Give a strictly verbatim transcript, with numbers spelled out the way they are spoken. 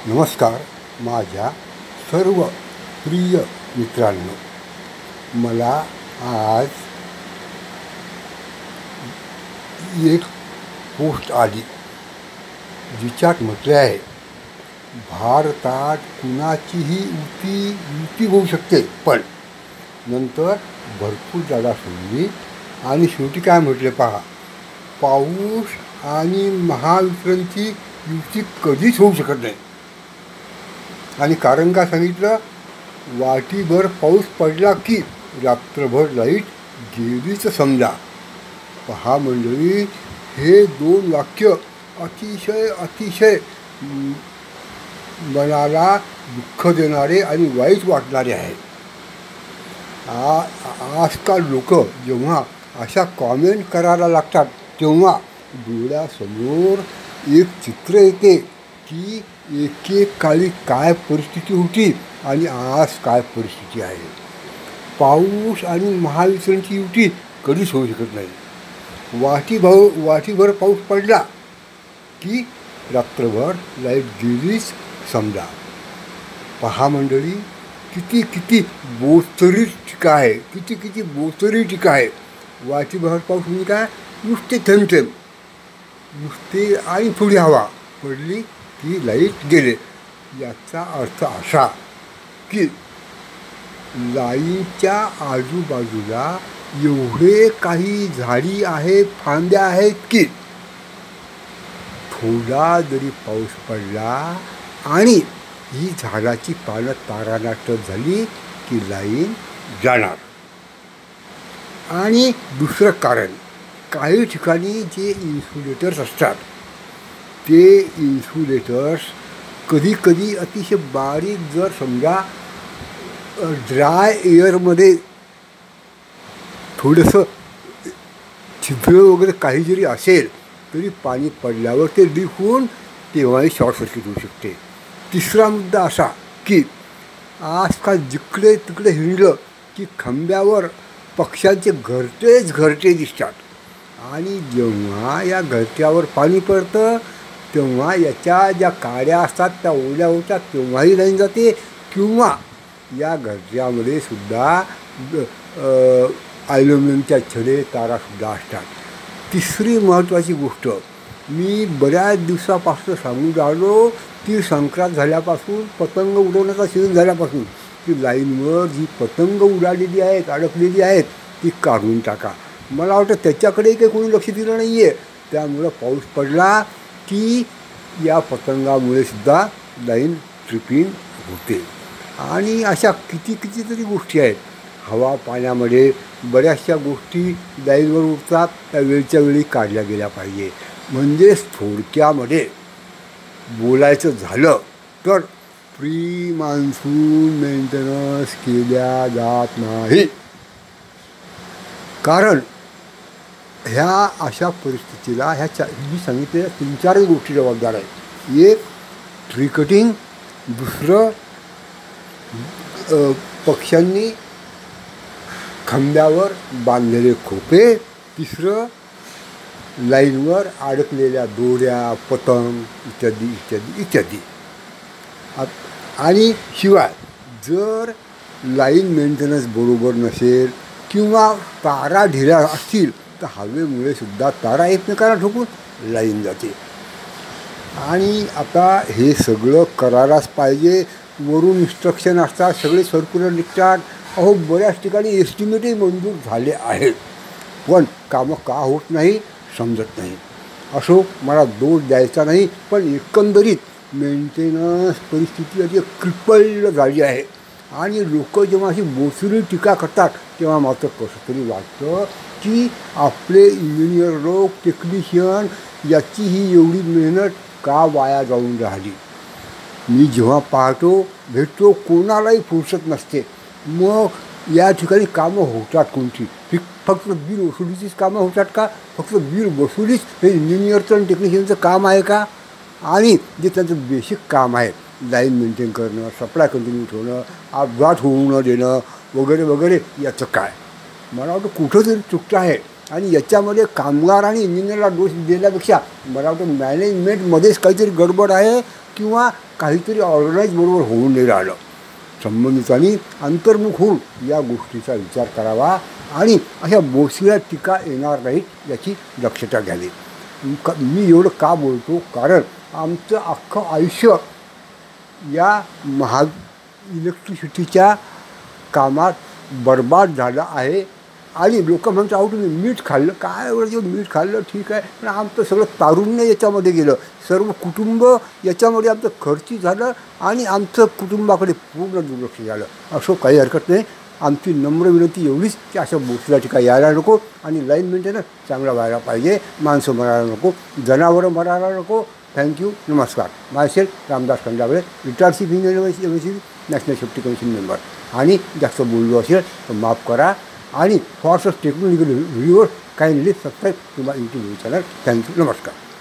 नमस्कार माझ्या सर्व प्रिय मित्रांनो. मला आज एक पोस्ट आली जिच्यात म्हटले आहे, भारतात कुणाचीही युती युती होऊ शकते, पण नंतर भरपूर जागा सोडली आणि शेवटी काय म्हटले पहा, पाऊस आणि महावितरणची युती कधीच होऊ शकत नाही. आणि कारण काय सांगितलं, वाटीभर पाऊस पडला की रात्रभर लाईट गेलीच समजा. पहा मंडळी, हे दोन वाक्य अतिशय अतिशय मनाला दुःख देणारे आणि वाईट वाटणारे आहेत. आ आजकाल लोक जेव्हा अशा कॉमेंट करायला लागतात तेव्हा डोळ्यासमोर एक चित्र येते की एकेकाळी काय परिस्थिती होती आणि आज काय परिस्थिती आहे. पाऊस आणि महावितरणची युती कधीच होऊ शकत नाही. वाटीभाऊ वाटीभर पाऊस पडला की रात्रभर लाईट गेलीच समजा. पहा मंडळी, किती किती बोचरी टीका आहे, किती किती बोचरी टीका आहे. वाटीभर पाऊस म्हणजे काय, नुसते थेंब नुसते आणि थोडी हवा पडली की लाईट गेले. याचा अर्थ असा की लाईनच्या आजूबाजूला एवढे काही झाडी आहेत, फांद्या आहेत की थोडा जरी पाऊस पडला आणि ही झाडाची पानं तारानाटक झाली की लाईन जाणार. आणि दुसरं कारण, काही ठिकाणी जे इन्सुलेटर्स असतात ते इन्सुलेटर्स कधी कधी अतिशय बारीक, जर समजा ड्राय एअरमध्ये थोडंसं छिद्र वगैरे काही जरी असेल तरी पाणी पडल्यावर ते लीक होऊन तेव्हाही शॉर्ट सर्किट होऊ शकते. तिसरा मुद्दा असा की आजकाल जिकडे तिकडे हिंडलं की खांब्यावर पक्ष्यांचे घरटेच घरटे दिसतात. आणि जेव्हा या घरट्यावर पाणी पडतं तेव्हा याच्या ज्या काड्या असतात त्या ओल्या होतात, तेव्हाही लाईन जाते. किंवा या घरट्यामध्ये सुद्धा ॲल्युमिनियमच्या छडे तारासुद्धा असतात. तिसरी महत्त्वाची गोष्ट मी बऱ्याच दिवसापासून सांगून राहिलो, ती संक्रांत झाल्यापासून, पतंग उडवण्याचा सीझन झाल्यापासून, की लाईनवर जी पतंग उडालेली आहेत, अडकलेली आहेत, ती काढून टाका. मला वाटतं त्याच्याकडे काही कोणी लक्ष दिलं नाही आहे. त्यामुळं पाऊस पडला की या पतंगामुळे सुद्धा लाईन ट्रिपिंग होते. आणि अशा किती किती तरी गोष्टी आहेत. हवा पाण्यामध्ये बऱ्याचशा गोष्टी लाईनवर उठतात, त्या वेळच्या वेळी काढल्या गेल्या पाहिजे. म्हणजेच थोडक्यामध्ये बोलायचं झालं तर प्री मान्सून मेंटेनन्स केल्या जात नाही. कारण ह्या अशा परिस्थितीला ह्या चा मी सांगितलेल्या तीन चारच गोष्टी जबाबदार आहेत. एक ट्री कटिंग, दुसरं पक्ष्यांनी खांब्यावर बांधलेले खोपे, तिसरं लाईनवर अडकलेल्या दोऱ्या, पतंग इत्यादी इत्यादी इत्यादी. आणि शिवाय जर लाईन मेंटेनन्स बरोबर नसेल किंवा तारा ढिल्या असतील तर हवेमुळे सुद्धा तारा एकमेकांना ठोकून लाईन जाते. आणि आता हे सगळं करायलाच पाहिजे. वरून इन्स्ट्रक्शन असतात, सगळे सर्क्युलर निघतात. अहो, बऱ्याच ठिकाणी एस्टिमेटही मंजूर झाले आहेत, पण कामं का होत नाही समजत नाही. असो, मला दोष द्यायचा नाही, पण एकंदरीत मेंटेनन्स परिस्थिती अशी क्रिपल्ड झाली आहे. आणि लोक जेव्हा अशी बोचरी टीका करतात तेव्हा मात्र कसं तरी वाटतं की आपले इंजिनियर लोक, टेक्निशियन याची ही एवढी मेहनत का वाया जाऊन राहिली. मी जेव्हा पाहतो, भेटतो, कोणालाही फुरसत नसते. मग या ठिकाणी कामं होतात कोणती, ही फक्त बिल वसुलीचीच कामं होतात का? फक्त बिल वसुलीच हे इंजिनियरचं आणि टेक्निशियनचं काम आहे का? आणि जे त्यांचं बेसिक काम आहे, लाईन मेंटेन करणं, सप्लाय कंटिन्यू ठेवणं, अपघात होऊ न देणं वगैरे वगैरे, याचं काय? मला वाटतं कुठंतरी चुकतं आहे. आणि याच्यामध्ये कामगार आणि इंजिनियरला दोष देण्यापेक्षा मला वाटतं मॅनेजमेंटमध्येच काहीतरी गडबड आहे. किंवा काहीतरी ऑर्गनाईज बरोबर होऊन नाही राहिलं. संबंधितांनी अंतर्मुख होऊन या गोष्टीचा विचार करावा आणि अशा बोचऱ्या टीका येणार नाहीत याची दक्षता घ्यावी. क मी एवढं का बोलतो, कारण आमचं अख्खं आयुष्य या महाग इलेक्ट्रिसिटीच्या कामात बरबाद झालं आहे. आणि लोक म्हणतात अहो तुम्ही मीठ खाल्लं, काय एवढं मीठ खाल्लं ठीक आहे, पण आमचं सगळं तारुण्य याच्यामध्ये गेलं, सर्व कुटुंब याच्यामध्ये आमचं खर्ची झालं आणि आमचं कुटुंबाकडे पूर्ण दुर्लक्ष झालं. असं काही हरकत नाही. आमची नम्र विनंती एवढीच की अशा बोचऱ्या ठिका यायला नको आणि लाईन मेंटेनन्स चांगला व्हायला पाहिजे. माणसं मरायला नको, जनावरं मरायला नको. थँक्यू, नमस्कार. Myself Ramdas Khandagale, retired chief engineer M S C, national safety commission member. आणि जास्त बोललो असेल तर माफ करा. आणि for such technological video kindly subscribe to my YouTube channel. Thank you, नमस्कार.